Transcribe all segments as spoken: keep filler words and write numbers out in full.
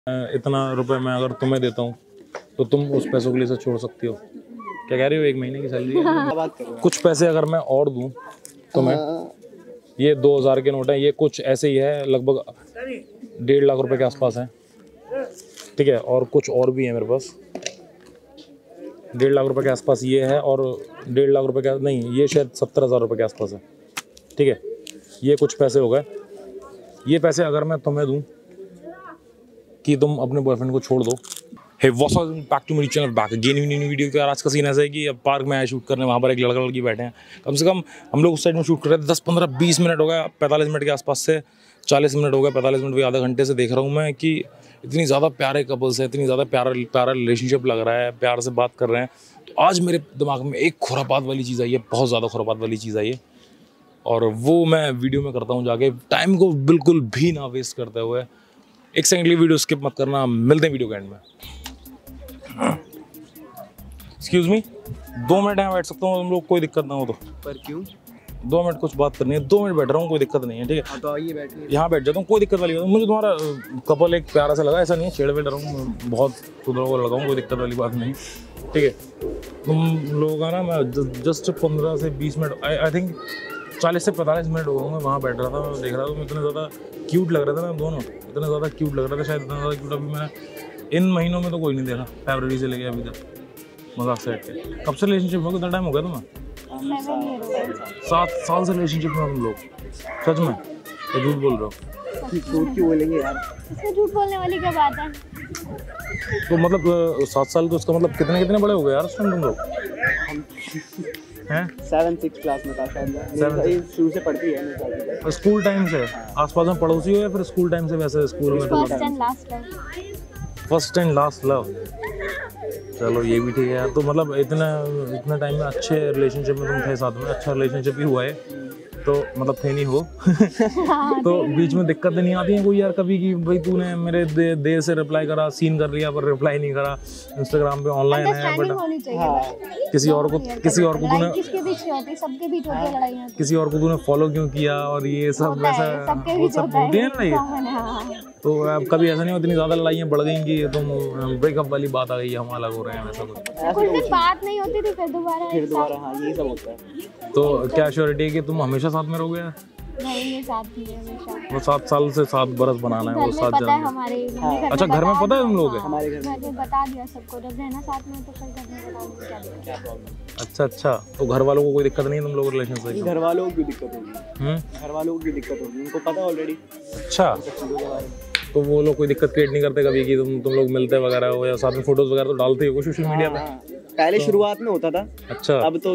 इतना रुपए मैं अगर तुम्हें देता हूँ तो तुम उस पैसों के लिए से छोड़ सकती हो। क्या कह रही हो? एक महीने की सैलरी है। कुछ पैसे अगर मैं और दूँ तुम्हें, ये दो हज़ार के नोट है, ये कुछ ऐसे ही है, लगभग डेढ़ लाख रुपए के आसपास है, ठीक है। और कुछ और भी है मेरे पास, डेढ़ लाख रुपए के आसपास ये है, और डेढ़ लाख रुपए का नहीं, ये शायद सत्तर हज़ार रुपये के आसपास है, ठीक है। ये कुछ पैसे हो गए। ये पैसे अगर मैं तुम्हें दूँ कि तुम अपने बॉयफ्रेंड को छोड़ दो। Hey what's up, back to मेरी channel, back again in new video. यार आज का सीन ऐसा है कि अब पार्क में आए शूट करने, वहाँ पर एक लड़का लड़की बैठे हैं। कम से कम हम लोग उस साइड में शूट कर रहे थे, दस पंद्रह बीस मिनट हो गया, पैंतालीस मिनट के आसपास से चालीस मिनट हो गए, पैंतालीस मिनट भी आधा घंटे से देख रहा हूँ मैं कि इतनी ज़्यादा प्यारे कपल्स है, इतनी ज़्यादा प्यारा प्यारा रिलेशनशिप लग रहा है, प्यार से बात कर रहे हैं। तो आज मेरे दिमाग में एक खुरापात वाली चीज़ आई है, बहुत ज़्यादा खुरापात वाली चीज़ आई है, और वो मैं वीडियो में करता हूँ जाके, टाइम को बिल्कुल भी ना वेस्ट करते हुए। एक सेकंड के लिए वीडियो स्किप मत करना, मिलते हैं वीडियो के एंड में। एक्सक्यूज मी, दो मिनट यहाँ बैठ सकता हूँ तुम लोग, कोई दिक्कत ना हो तो? पर क्यों? दो मिनट कुछ बात करनी है, दो मिनट बैठ रहा हूँ, कोई दिक्कत नहीं है, ठीक है। तो आइए बैठिए। यहाँ बैठ जाता हूँ, कोई दिक्कत वाली बात नहीं। मुझे तुम्हारा कपल एक प्यारा सा लगा, ऐसा नहीं है छेड़ वेड़ रहा हूँ, बहुत सुधरा हुआ लगाऊँ, कोई दिक्कत वाली बात नहीं, ठीक है। तुम लोग का ना, मैं जस्ट पंद्रह से बीस मिनट, आई आई थिंक चालीस से पैंतालीस मिनट हो गए, मैं वहाँ बैठ रहा था, मैं देख रहा था, इतने ज़्यादा क्यूट लग रहे थे ना दोनों, इतने ज़्यादा क्यूट लग रहा था, शायद इतना ज़्यादा क्यूट अभी मैंने इन महीनों में तो कोई नहीं देखा, फरवरी से लेके अभी तक। मजाक से हट के, कब से रिलेशनशिप में, कितना टाइम हो गया तुम्हें? सात साल से रिलेशनशिप में हम लोग। सच में तो झूठ बोल रहे हो? झूठ क्यों बोलेंगे यार, इसमें झूठ बोलने वाली क्या बात है? तो मतलब सात साल तो उसका मतलब कितने कितने बड़े हो गए यार उस टाइम तुम लोग? हैं? सेवन सिक्स क्लास में था शायद, शुरू से पढ़ती है मेरे। स्कूल टाइम से आसपास में पड़ोसी हो या फिर स्कूल टाइम से वैसे स्कूल में? First and last love. First and last love, चलो ये भी ठीक है यार। तो मतलब इतना इतना टाइम में अच्छे रिलेशनशिप में तुम थे साथ में, अच्छा रिलेशनशिप ही हुआ है तो मतलब थे नहीं हो तो बीच में दिक्कत नहीं आती है कोई यार कभी कि भाई तूने मेरे दे, देर से रिप्लाई करा, सीन कर लिया पर रिप्लाई नहीं करा, इंस्टाग्राम पे ऑनलाइन है बट किसी और को किसी और को तूने किसके बीच होती, सबके बीच होती है लड़ाइयां, किसी और को तूने फॉलो क्यों किया, और ये सब वैसा वो सब होती है ना ये। तो अब कभी ऐसा नहीं हो, इतनी ज़्यादा लड़ाइयाँ बढ़ गई कि तुम ब्रेकअप वाली बात आ गई, हम अलग हो रहे हैं, वैसा कुछ कुछ दिन बात नहीं होती थी, फिर दोबारा फिर दोबारा हाँ ये सब होता है। तो क्या श्योरिटी है कि तुम हमेशा साथ में रहोगे? नहीं, ये साथ ही है हमेशा। वो सात साल से सात बरस बनाना है, वो सात पता है जन्म। हमारे अच्छा घर में पता है तुम लोग? हमारे घर घर में बता दिया सबको, जब रहना साथ में तो फिर घर में बता दिया क्या दिक्कत। अच्छा अच्छा, तो घर वालों को कोई दिक्कत नहीं है तुम लोग रिलेशन से? घर वालों को भी दिक्कत होगी, घर वालों को भी दिक्कत होगी, उनको पता ऑलरेडी। अच्छा, तो वो लोग कोई दिक्कत क्रिएट नहीं करते कभी कि तुम तुम लोग मिलते वगैरह हो या साथ में फोटोज वगैरह तो डालते हो सोशल मीडिया पे? पहले शुरुआत में होता था। अच्छा, अब तो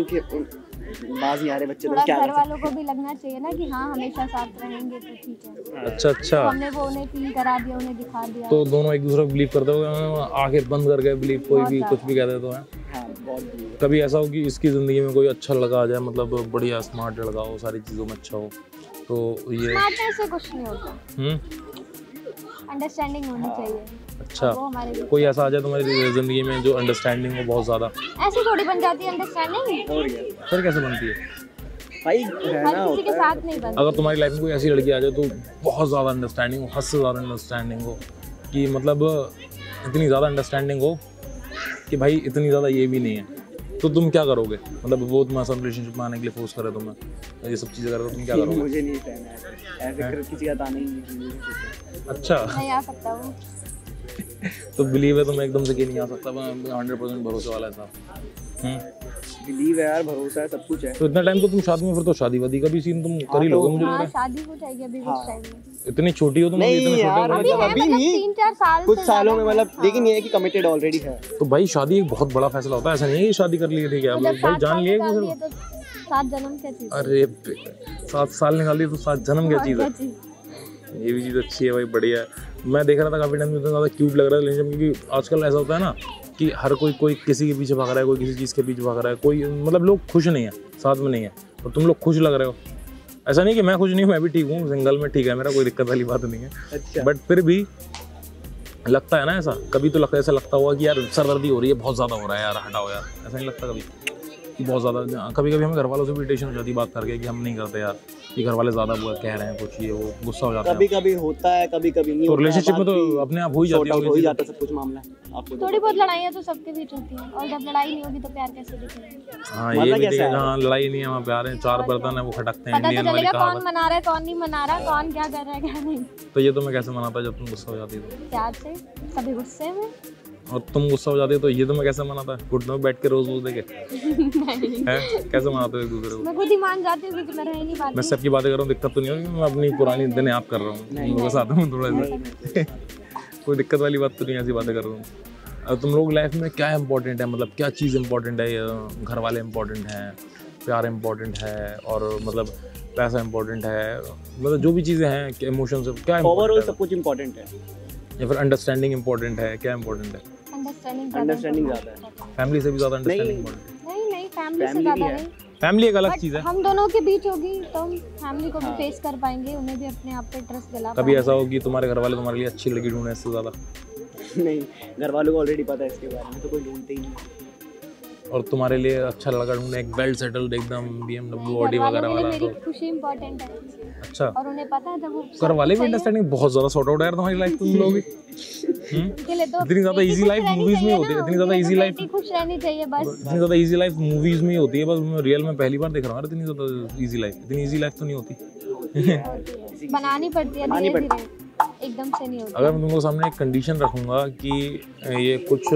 बाज नहीं आ रहे बच्चे, तो क्या घर वालों को भी लगना चाहिए ना कि हाँ हमेशा साथ रहेंगे तो ठीक है। अच्छा अच्छा, तो हमने वो उन्हें फील करा दिया, उन्हें दिखा दिया, तो दोनों एक दूसरे को बिलीव करते हो, आखिर बंद कर गए बिलीव, कोई भी कुछ भी कहते तो है। हाँ, बहुत। कभी ऐसा हो कि इसकी ज़िंदगी में कोई अच्छा लड़का आ जाए, मतलब बढ़िया स्मार्ट लड़का हो, सारी चीज़ों में अच्छा हो, तो ये स्मार्टनेस से कुछ नहीं होता, हम्म अंडरस्टैंडिंग होनी चाहिए। अच्छा, वो हमारे कोई ऐसा आ जाए तुम्हारी ज़िंदगी में जो अंडरस्टैंडिंग हो बहुत ज़्यादा? ऐसी थोड़ी बन जाती है अंडरस्टैंडिंग, और क्या फिर कैसे बनती है भाई, हर किसी के साथ नहीं बनती। अगर तुम्हारी लाइफ में कोई ऐसी लड़की आ जाए तो बहुत ज़्यादा अंडरस्टैंडिंग हो, हद से ज़्यादा अंडरस्टैंडिंग हो, कि मतलब इतनी ज़्यादा अंडरस्टैंडिंग हो कि भाई इतनी ज़्यादा ये भी नहीं है, तो तुम क्या करोगे? मतलब वो तुम्हारे साथ रिलेशनशिप में आने के लिए फोर्स करे तुम्हें, ये सब चीज़ें करो, तुम क्या करोगे? मुझे नहीं कहना है, ऐसे कर किसी का ताना ही नहीं। अच्छा, नहीं आ सकता वो तो बिलीव है तुम्हें एकदम से कि नहीं आ सकता? हंड्रेड परसेंट भरोसे वाला है साहब। बिलीव है यार, भरोसा है, सब कुछ है। तो इतना टाइम तो तुम शादी में, फिर तो शादी वादी का भी सीन तुम कर ही लोगे मुझे लग रहा है। शादी हो जाएगी अभी कुछ टाइम में। इतनी छोटी हो तुम, नहीं इतने यार, छोटे मतलब अभी नहीं, तीन चार साल कुछ सालों में, मतलब लेकिन ये है कि कमिटेड ऑलरेडी है। तो भाई शादी एक बहुत बड़ा फैसला होता है, ऐसा नहीं है कि शादी कर लिए ठीक है, भाई जान लिए तो सात जन्म क्या चीज। अरे सात साल निकाल दिए तो सात जन्म क्या चीज़ है? ये भी चीज़ अच्छी है भाई, बढ़िया है। मैं देख रहा था काफ़ी टाइम में, इतना ज़्यादा क्यूट लग रहा है रिलेशनशिप, क्योंकि आजकल ऐसा होता है ना कि हर कोई कोई किसी के पीछे भाग रहा है, कोई किसी चीज़ के पीछे भाग रहा है, कोई मतलब लोग खुश नहीं है, साथ में नहीं है, और तुम लोग खुश लग रहे हो। ऐसा नहीं कि मैं खुश नहीं हूँ, मैं भी ठीक हूँ, सिंगल में ठीक है मेरा, कोई दिक्कत वाली बात नहीं है। अच्छा। बट फिर भी लगता है ना ऐसा, कभी तो लगता ऐसा लगता हुआ कि यार सरदर्दी हो रही है, बहुत ज़्यादा हो रहा है यार, हटाओ यार, ऐसा नहीं लगता कभी कि बहुत ज़्यादा? कभी कभी हमें घर वालों से भी इरिटेशन हो जाती है बात करके कि हम नहीं करते यार, कि घर वाले ज़्यादा वो कह रहे हैं कुछ, ये वो गुस्सा हो जाता कभी है। कभी होता है, कभी कभी नहीं तो होता है, रिलेशनशिप में तो बाकी अपने आप हो ही जाती sort out है हो ही जाता है सब कुछ मामला आपको। थोड़ी बहुत लड़ाइयाँ तो सबके बीच होती हैं, और जब लड़ाई नहीं होगी तो प्यार कैसे दिखेगा? हाँ ये भी ठीक है, जहाँ लड़ाई नहीं है वहाँ प्यार है, चार बर्तन है वो खटकते हैं, पता तो इंडियन वाली चलेगा कौन कहावत। मना रहा है कौन नहीं मना रहा, कौन क्या कर रहा है क्या नहीं। तो ये तो मैं कैसे मनाता जब तुम गुस्सा हो जाती तो, प्यार से, कभी गुस्से में। और तुम गुस्सा हो जाती है तो ये तो मैं कैसे मनाता है, घुटनों में बैठ के रोज रोज देखे हैं, कैसे मनाते हो एक दूसरे को? मैं खुद ही मान जाती हूँ क्योंकि मैं रह ही नहीं पाती। मैं सबकी बातें कर रहा हूँ, दिक्कत तो नहीं होगी? मैं अपनी पुरानी दिन याद कर रहा हूँ, तुम लोगों के साथ हूँ थोड़ा सा कोई दिक्कत वाली बात तो नहीं, ऐसी बातें कर रहा हूँ। अब तुम लोग लाइफ में क्या इंपॉर्टेंट है, मतलब क्या चीज़ इंपॉर्टेंट है? घर वाले इंपॉर्टेंट हैं, प्यार इंपॉर्टेंट है, और मतलब पैसा इंपॉर्टेंट है, मतलब जो भी चीज़ें हैं, इमोशंस क्या ओवरऑल important सब कुछ इम्पोर्टेंट है, है? या फिर अंडरस्टैंडिंग इंपॉर्टेंट है, क्या इंपॉर्टेंट है? अंडरस्टैंडिंग अंडरस्टैंडिंग ज़्यादा है। फैमिली से भी ज़्यादा अंडरस्टैंडिंग इंपॉर्टेंट है? नहीं नहीं, फैमिली से Family ज़्यादा भी है। नहीं, फैमिली एक अलग बट चीज़ है। हम दोनों के बीच होगी तो हम फैमिली को भी हाँ। फेस कर पाएंगे, उन्हें भी अपने आप पे ट्रस्ट दिला कभी पाएंगे। ऐसा हो कि तुम्हारे घर वाले तुम्हारे लिए अच्छी लड़की ढूंढे इससे ज़्यादा, नहीं, घर वालों को ऑलरेडी पता है इसके बारे में, तो कोई ढूंढते ही नहीं। और तुम्हारे लिए अच्छा लड़का ढूंढे एक वेल सेटल्ड एकदम बीएमडब्ल्यू ऑडी घर वालों वगैरह के लिए वाला, मेरी तो खुशी इंपॉर्टेंट है, अच्छा। और उन्हें पता है जब वो घर वाले भी अंडरस्टैंडिंग बहुत ज़्यादा सॉर्ट आउट है यार तुम्हारी लाइफ, तुम लोग भी उनके लिए तो इतनी ज़्यादा बेटी इजी खुश लाइफ रहनी मूवीज में चाहिए होती है, ना, इतनी ज़्यादा उनके इजी तो लाइफ बेटी खुश रहनी चाहिए बस। इतनी ज़्यादा इजी लाइफ मूवीज में ही होती है, बस मैं रियल में पहली बार देख रहा हूँ यार, इतनी ज़्यादा इजी लाइफ, इतनी इजी लाइफ तो नहीं होती। बनानी पड़ती है धीरे धीरे, एकदम से नहीं होती। अगर मैं तुमको सामने एक कंडीशन रखूँगा कि ये कुछ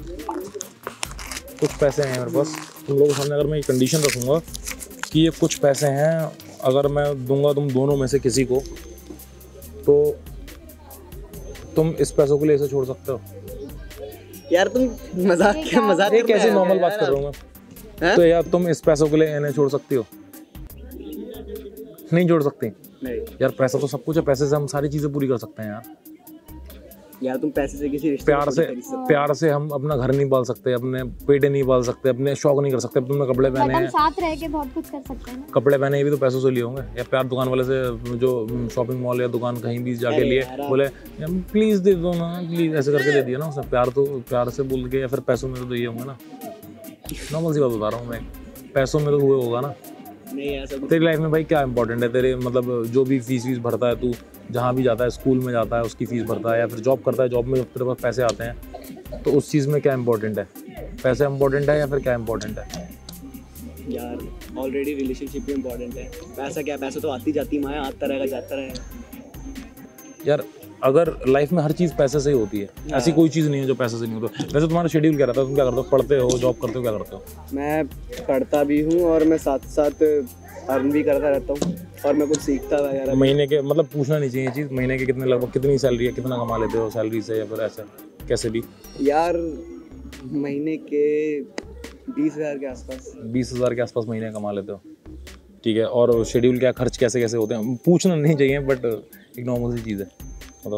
कुछ पैसे हैं मेरे पास, तुम लोगों के सामने अगर मैं ये कंडीशन रखूँगा कि ये कुछ पैसे हैं, अगर मैं दूंगा तुम दोनों में से किसी को, तो तुम इस पैसों के लिए इसे छोड़ सकते हो? यार तुम मजाक क्या मजाक ये कैसे नॉर्मल बात कर रहा हूँ मैं, तो यार तुम इस पैसों के लिए इन्हें छोड़ सकती हो? नहीं छोड़ सकती नहीं यार, पैसा तो सब कुछ है, पैसे से हम सारी चीज़ें पूरी कर सकते हैं यार। यार तुम पैसे से किसी रिश्ते प्यार को से नहीं खरीद सकते। प्यार से हम अपना घर नहीं पाल सकते, अपने पेट नहीं पाल सकते, अपने शौक नहीं कर सकते। अब तुमने कपड़े बट पहने हम हैं, साथ रह के बहुत कुछ कर सकते हैं ना। कपड़े पहने ये भी तो पैसों से लिए होंगे, या प्यार दुकान वाले से जो शॉपिंग मॉल या दुकान कहीं भी जाके अरे लिए, यार, बोले प्लीज दे दो ना प्लीज, ऐसे करके दे दिया ना उसने। प्यार तो प्यार से बोल के या फिर पैसों में तो ये होंगे ना, नॉर्मल सी बात बता रहा हूँ मैं, पैसों में तो हुए होगा ना। नहीं ऐसा कुछ तेरी लाइफ में भाई क्या इंपॉर्टेंट है? तेरे मतलब जो भी फीस वीस भरता है, तू जहाँ भी जाता है, स्कूल में जाता है उसकी फीस भरता है, या फिर जॉब करता है, जॉब में जब तेरे पास पैसे आते हैं तो उस चीज़ में क्या इंपॉर्टेंट है? पैसा इंपॉर्टेंट है या फिर क्या इंपॉर्टेंट है? यार ऑलरेडी रिलेशनशिप भी इम्पोर्टेंट है, पैसा क्या, पैसा तो आती जाती माया, आता रहेगा जाता रहेगा। यार अगर लाइफ में हर चीज़ पैसे से ही होती है, ऐसी कोई चीज़ नहीं है जो पैसे से नहीं होती। वैसे तुम्हारा शेड्यूल क्या रहता है, तुम क्या करते हो? पढ़ते हो, जॉब करते हो, क्या करते हो? मैं पढ़ता भी हूँ और मैं साथ साथ अर्न भी करता रहता हूँ, और मैं कुछ सीखता वगैरह। महीने के मतलब पूछना नहीं चाहिए चीज़, महीने के कितने लगभग कितनी सैलरी है, कितना कमा लेते हो सैलरी से, या फिर ऐसा कैसे भी? यार महीने के बीस हज़ार के आसपास। बीस हज़ार के आसपास महीने कमा लेते हो, ठीक है। और शेड्यूल क्या, खर्च कैसे कैसे होते हैं? पूछना नहीं चाहिए बट एक नॉर्मल सी चीज़ है, बताओ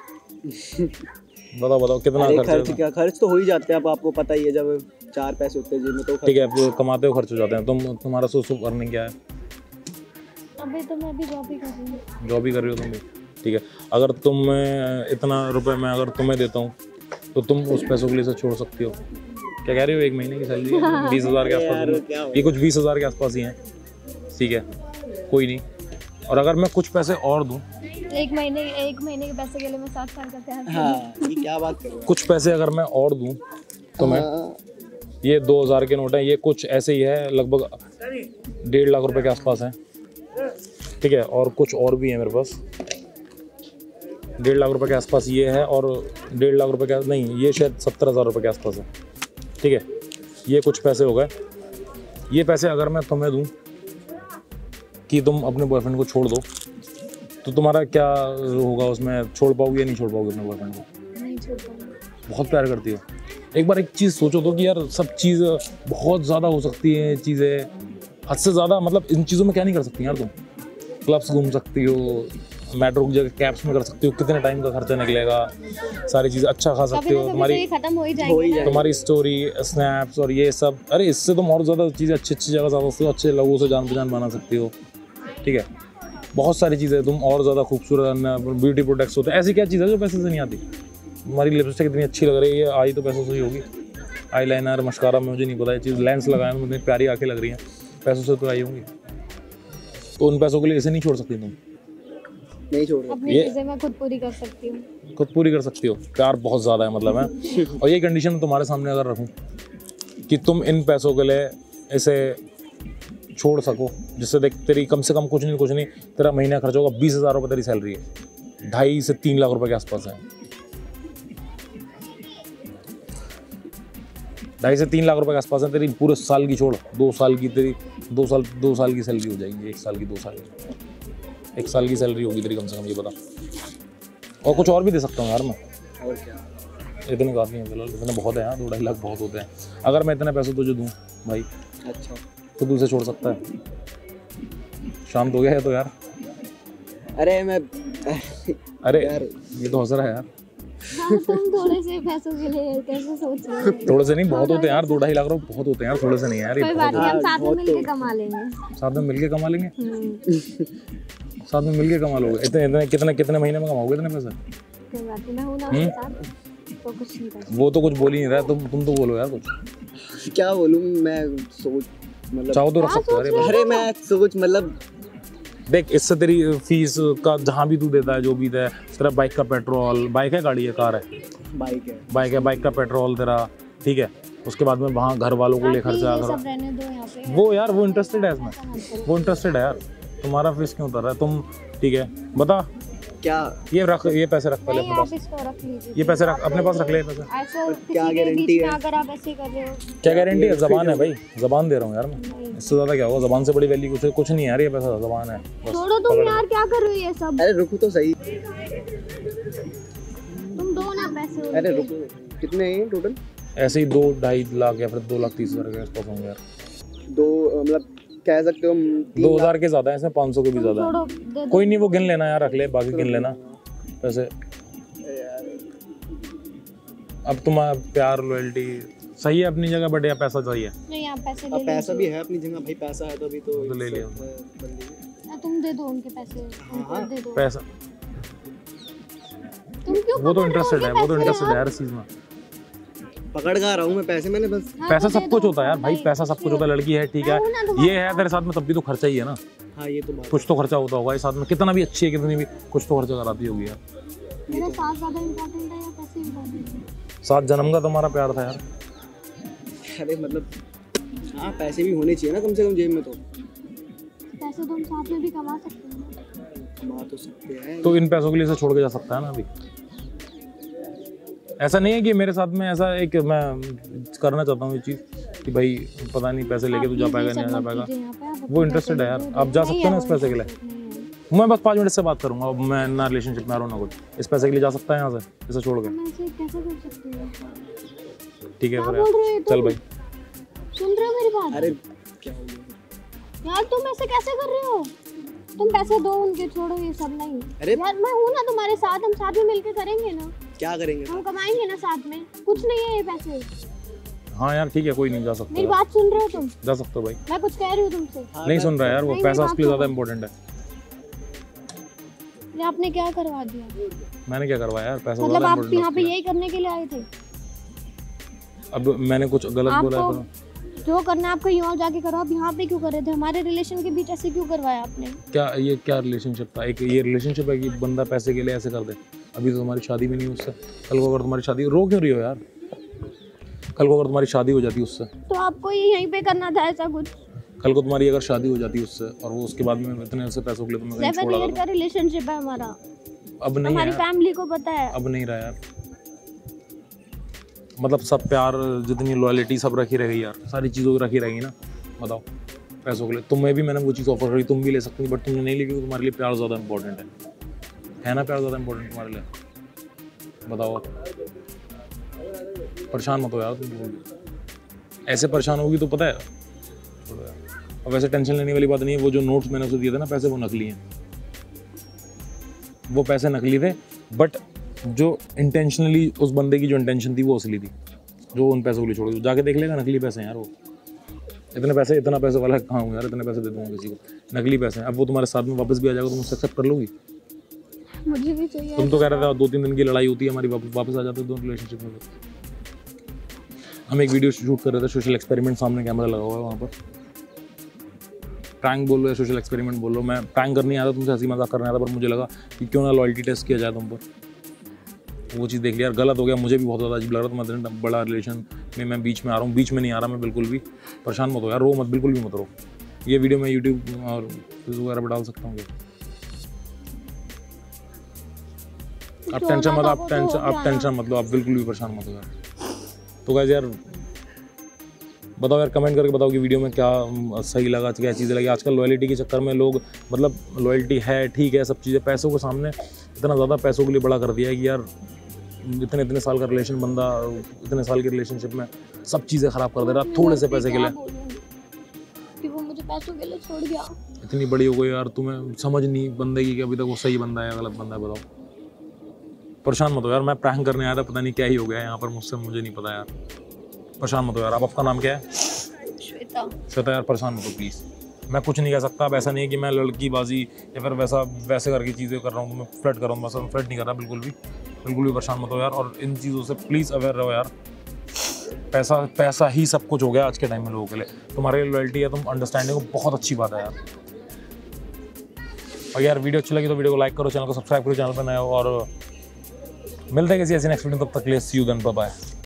बताओ बताओ कितना अरे खर्च खर्च है? क्या, खर्च तो हो ही जाते हैं, अब आपको पता ही है, जब चार पैसे होते हैं जेब में तो खर्च। ठीक है, आप कमाते हो, खर्च हो जाते हैं। तुम तुम्हारा सोर्स ऑफ अर्निंग क्या है? अभी तो मैं अभी जॉब ही कर रही हूँ। जॉब ही कर रही हो तुम भी, ठीक है। अगर तुम इतना रुपए मैं अगर तुम्हें देता हूँ तो तुम उस पैसों के लिए इसे छोड़ सकती हो? क्या कह रही हो? एक महीने की सैलरी है बीस हज़ार के आसपास, ये कुछ बीस हज़ार के आसपास ही हैं, ठीक है, कोई नहीं। और अगर मैं कुछ पैसे और दूँ, एक महीने एक महीने के पैसे के लिए मैं सात साल का प्यार। हाँ ये क्या बात कर रहे हो? कुछ पैसे अगर मैं और दूँ तो मैं, ये दो हज़ार के नोट हैं, ये कुछ ऐसे ही है, लगभग डेढ़ लाख रुपए के आसपास हैं, ठीक है। और कुछ और भी है मेरे पास, डेढ़ लाख रुपए के आसपास ये है, और डेढ़ लाख रुपए का नहीं, ये शायद सत्तर हज़ार रुपये के आसपास है, ठीक है। ये कुछ पैसे हो गए। ये पैसे अगर मैं तुम्हें दूँ कि तुम अपने बॉयफ्रेंड को छोड़ दो, तो तुम्हारा क्या होगा उसमें? छोड़ पाओगे या नहीं छोड़ पाओगे अपने बॉयफ्रेंड को? नहीं छोड़ पाऊंगी। बहुत प्यार करती हो। एक बार एक चीज़ सोचो तो कि यार सब चीज़ बहुत ज़्यादा हो सकती है, चीज़ें हद से ज़्यादा, मतलब इन चीज़ों में क्या नहीं कर सकती यार तुम? क्लब्स घूम सकती हो, मेट्रो की जगह कैब्स में कर सकती हो, कितने टाइम का खर्चा निकलेगा, सारी चीज़ें अच्छा खा सकती हो, तुम्हारी खत्म हो ही हो ही जाएंगे ना। जाएगा। तुम्हारी स्टोरी, स्नैप्स और ये सब, अरे इससे तुम और ज़्यादा चीज़ें अच्छी अच्छी जगह जा सकती हो, अच्छे लोगों से जान पहचान बना सकती हो, ठीक है। बहुत सारी चीज़ें, तुम और ज़्यादा खूबसूरत, ब्यूटी प्रोडक्ट्स होते हैं, ऐसी क्या चीज़ है जो पैसे से नहीं आती? तुम्हारी लिपस्टिक इतनी अच्छी लग रही है, आई तो पैसों से ही होगी। आई लाइनर, मस्कारा, मुझे नहीं पता ये चीज़, लेंस लगाया, मुझे प्यारी आँखें लग रही हैं, पैसों से तो आई होंगी। तो उन पैसों के लिए इसे नहीं छोड़ सकती तुम? नहीं छोड़ सकते। अपनी चीजें मैं खुद पूरी कर सकती हूँ। खुद पूरी कर सकती हो? प्यार बहुत ज़्यादा है मतलब है। और ये कंडीशन तुम्हारे सामने अगर रखूँ कि तुम इन पैसों के लिए इसे छोड़ सको, जिससे देख तेरी कम से कम कुछ नहीं कुछ नहीं तेरा महीना खर्च होगा बीस हज़ार रुपये तेरी सैलरी है, ढाई से तीन लाख रुपए के आसपास है। ढाई से तीन लाख रुपए के आसपास है तेरी, पूरे साल की छोड़, दो साल की तेरी दो साल दो साल की सैलरी हो जाएगी, एक साल की दो साल की एक साल की सैलरी होगी तेरी कम से कम, ये बता। और कुछ और भी दे सकता हूँ यार मैं। और क्या? इतने काफ़ी हैं फिलहाल, इतने बहुत हैं यार, दो ढाई लाख बहुत होते हैं। अगर मैं इतने पैसे तुझे दूँ भाई, अच्छा, तो तू उसे छोड़ सकता है? शांत हो गया है तो यार। अरे मैं अरे यार ये तो हंस रहा है यार। हाँ, तुम थोड़े से पैसों के लिए कैसे सोच रहे हो? थोड़े से नहीं, बहुत होते हैं यार, दो ढाई लाख रुपए बहुत होते हैं यार, थोड़े से नहीं यार। ये कोई बहुत बात नहीं, हम होते साथ में बहुत मिलके तो- कमा लेंगे। हैं। साथ में मिलके कमा लेंगे, हम्म, साथ में मिलके कमा लोगे। इतने इतने कितने कितने महीने में कमाओगे इतने पैसे? कोई बात नहीं, मैं हूँ ना उसके साथ, तो कुछ नहीं कर। वो तो कुछ बोल ही नहीं रहा है, तुम तुम तो बोलो यार कुछ। क्या बोलूँ मैं, सोच मतलब चाहो तो रख सकते हो। अरे भाई, अरे मैं सोच मतलब देख इससे तेरी फीस का जहाँ भी तू देता है, जो भी दे, तेरा बाइक का पेट्रोल, बाइक है गाड़ी है कार है? बाइक है। बाइक है, बाइक का पेट्रोल तेरा, ठीक है। उसके बाद में वहाँ घर वालों को ले खर्चा, ये घर सब रहने दो यहाँ पे। वो यार वो इंटरेस्टेड है इसमें, वो इंटरेस्टेड है यार। तुम्हारा फीस क्यों उतर रहा है तुम? ठीक है बता, क्या ये रख, ये पैसे रख पहले नहीं, अपने आप पास, इसको रख लीजिए। ये पैसे रख अपने पास, रख ले ये पैसे। ऐसे किसी क्या के गारंटी बीच में है? अगर आप ऐसे कर रहे हो, क्या गारंटी है? जबान है भाई, जबान दे रहा हूँ यार मैं, नहीं। इससे ज़्यादा क्या होगा? जबान से बड़ी वैल्यू कुछ कुछ नहीं यार, ये पैसा जबान है बस। छोड़ो तुम यार, क्या कर रहे हो ये सब? अरे रुको तो सही। तुम दो ना पैसे अरे उनके। रुको, कितने हैं टोटल? ऐसे ही दो ढाई लाख या फिर दो लाख तीस हज़ार के आसपास होंगे यार। दो मतलब कह सकते हो हम तीन दो हज़ार के ज़्यादा है इसमें, पाँच सौ के भी ज़्यादा है। छोड़ो, दे दो। कोई नहीं, वो गिन लेना यार, रख ले, बाकी गिन लेना पैसे। यार अब तुम्हारा प्यार लॉयल्टी सही है अपनी जगह, बट यार पैसा चाहिए। नहीं, आप पैसे ले अब पैसा लीजिए। भी है अपनी जगह भाई, पैसा है तो अभी तो तो ले लिया। कर लीजिए। ना, तुम दे दो उनके पैसे, उनको दे दो। पैसा तुम क्यों वो तो पकड़ रहे हो इंटरेस्टेड है, उनके वो तो पैसे इंटरेस्टेड है यार? यार इस चीज़ में। पकड़ का रहा हूँ मैं पैसे, मैंने बस हाँ, पैसा तो दे सब कुछ दो। होता है यार भाई, पैसा सब कुछ होता है। लड़की है ठीक है, मैं हूं ना तुम्हारे ये है तेरे साथ में, तब भी तो खर्चा ही है ना, हाँ ये तो बात कुछ तो खर्चा होता होगा इस साथ में। कितना भी अच्छी है, कितनी भी, कुछ तो खर्चा कराती होगी यार। मेरा साथ ज्यादा इम्पोर्टेंट है या पैसे इम्पोर्टेंट है? सात जन्म का तुम्हारा प्यार था यार। है। अरे मतलब हाँ पैसे भी होने चाहिए ना कम से कम जेब में, तो पैसे तो हम साथ में भी कमा सकते हैं। कमा तो सकते हैं। तो इन पैसों के लिए इसे छोड़ के जा सकता है ना अभी। ऐसा नहीं है कि मेरे साथ में ऐसा एक मैं करना चाहता हूँ ये चीज़ कि भाई पता नहीं पैसे लेके तू जा पाएगा नहीं जा पाएगा। वो इंटरेस्टेड है यार, आप जा सकते हो ना इस पैसे के लिए। मैं बस पाँच मिनट से बात करूंगा, अब मैं ना रिलेशनशिप में आ रहा हूँ ना कुछ। इस पैसे के लिए जा सकता है यहाँ से इसे छोड़ के? मैं ऐसे कैसे कर सकती हूँ? ठीक है क्या फिर बोल रहे हो यार, तुम? चल भाई। सुन रहे हो मेरी बात? अरे क्या हो गया यार तुम ऐसे कैसे कर रहे हो? तुम पैसे दो उनके, छोड़ो ये सब नहीं। अरे यार मैं हूँ ना तुम्हारे साथ, हम साथ में मिलके करेंगे ना, क्या करेंगे? हम कमाएंगे ना साथ में। कुछ नहीं है ये पैसे। हाँ यार ठीक है, कोई नहीं, जा सकते मेरी हो, बात सुन रहे हो तुम? जा सकते हो भाई। मैं कुछ कह रही हूँ तुमसे। हाँ, नहीं मैं- सुन रहा यार, वो नहीं, पैसा मेरी उसके लिए बात ज़्यादा सुनो। इंपॉर्टेंट है। ये आपने क्या करवा दिया? मैंने क्या करवाया यार, पैसा मतलब ज़्यादा आप इंपॉर्टेंट यहाँ पे है। यही करने के लिए आए थे? अब मैंने कुछ गलत बोला है आपको तो जो करना है आपको यहाँ जाके करो। आप यहाँ पे क्यों कर रहे थे? हमारे रिलेशन के बीच ऐसे क्यों करवाया आपने? क्या ये क्या रिलेशनशिप था? एक ये रिलेशनशिप है कि बंदा पैसे के लिए ऐसे कर दे? अभी तो तुम्हारी शादी भी नहीं हुई उससे, कल को अगर तुम्हारी शादी, रो क्यों रही हो यार? कल को अगर तुम्हारी शादी हो जाती उससे, तो आपको ये यहीं पे करना था ऐसा कुछ? कल को तुम्हारी अगर शादी हो जाती उससे और वो उसके बाद में इतने ऐसे पैसों के लिए तुम्हें कहीं सेवन छोड़ा ईयर था, का रिलेशनशिप है हमारा, अब नहीं हमारी है, फैमिली को पता है। अब नहीं रहा यार। मतलब सब प्यार, जितनी लॉयल्टी सब रखी रहेगी यार, सारी चीज़ों की रखी रहेगी ना, बताओ पैसों के लिए। तुम्हें भी मैंने वो चीज़ ऑफर करी, तुम भी ले सकती, बट तुमने नहीं ली क्योंकि तुम्हारे लिए प्यार ज़्यादा इंपॉर्टेंट है है ना? प्यार ज़्यादा इंपॉर्टेंट तुम्हारे लिए, बताओ। परेशान मत हो यार तुम, ऐसे परेशान होगी तो पता है। अब वैसे टेंशन लेने वाली बात नहीं है। वो जो नोट्स मैंने उसे दिए थे ना पैसे, वो नकली हैं, वो पैसे नकली थे, बट जो इंटेंशनली उस बंदे की जो इंटेंशन थी वो असली थी, जो उन पैसों के लिए छोड़ दो। जाके देख लेगा, नकली पैसे हैं यार वो। इतने पैसे, इतना पैसे वाला कहाँ हूँ यार, इतने पैसे दे दूँगा किसी को? नकली पैसे हैं। अब वो तुम्हारे साथ में वापस भी आ जाएगा, तुम उससे एक्सेप्ट कर लोगी? मुझे भी चाहिए। तुम तो कह रहे थे दो तीन दिन की लड़ाई होती है हमारी, वापस वापस आ जाते दोनों रिलेशनशिप में। हम एक वीडियो शूट कर रहे थे, सोशल एक्सपेरिमेंट, सामने कैमरा लगा हुआ है वहाँ पर, प्रैंक बोल लो या सोशल एक्सपेरिमेंट बोल लो, मैं प्रैंक करने आया था, तुमसे हंसी मजाक करने आया था, पर मुझे लगा कि क्यों ना लॉयल्टी टेस्ट किया जाए तुम पर। वो चीज़ देख लिया यार, गलत हो गया, मुझे भी बहुत ज़्यादा अजीब लग रहा था। मैं इतना बड़ा रिलेशन में मैं बीच में आ रहा हूँ, बीच में नहीं आ रहा मैं बिल्कुल भी। परेशान मत हो यार, रो मत, बिल्कुल भी मत रो। ये वीडियो मैं यूट्यूब और फेसबुक वगैरह पर डाल सकता हूँ। आप टेंशन मत आप टेंशन आप टेंशन मत लो, आप बिल्कुल भी परेशान मत हो यार। तो गाइस यार बताओ यार, कमेंट करके बताओ कि वीडियो में क्या सही लगा, क्या चीज़ें लगी। आजकल लॉयल्टी के चक्कर में लोग, मतलब लॉयल्टी है ठीक है, सब चीज़ें पैसों के सामने इतना ज़्यादा पैसों के लिए बड़ा कर दिया है कि यार इतने इतने साल का रिलेशन, बंदा इतने साल के रिलेशनशिप में सब चीज़ें ख़राब कर दे रहा थोड़े से पैसे के लिए। कि वो मुझे पैसों के लिए छोड़ गया। इतनी बड़ी हो गई यार, तुम्हें समझ नहीं बंदे की कि अभी तक वो सही बंदा है या गलत बंदा है, बताओ। परेशान मत हो यार, मैं प्रैंक करने आया था, पता नहीं क्या ही हो गया यहाँ पर मुझसे, मुझे नहीं पता यार। परेशान मत हो यार। आप, आपका नाम क्या है? श्वेता। श्वेता यार परेशान मत हो प्लीज़, मैं कुछ नहीं कह सकता। अब ऐसा नहीं है कि मैं लड़की बाजी या फिर वैसा वैसे करके चीज़ें कर रहा हूँ, तो मैं फ्लर्ट कर रहा हूँ, वैसा मैं फ्लर्ट नहीं कर रहा बिल्कुल भी, बिल्कुल भी परेशान मत हो यार। और इन चीज़ों से प्लीज़ अवेयर रहो यार। पैसा पैसा ही सब कुछ हो गया आज के टाइम में लोगों के लिए। तुम्हारे लिए लॉयल्टी है, तुम अंडरस्टैंडिंग हो, बहुत अच्छी बात है यार। और यार वीडियो अच्छी लगी तो वीडियो को लाइक करो, चैनल को सब्सक्राइब करो, चैनल पर नए हो, और मिलते हैं किसी ऐसी नेक्स्ट वीडियो, तब तक के लिए see you then, bye bye.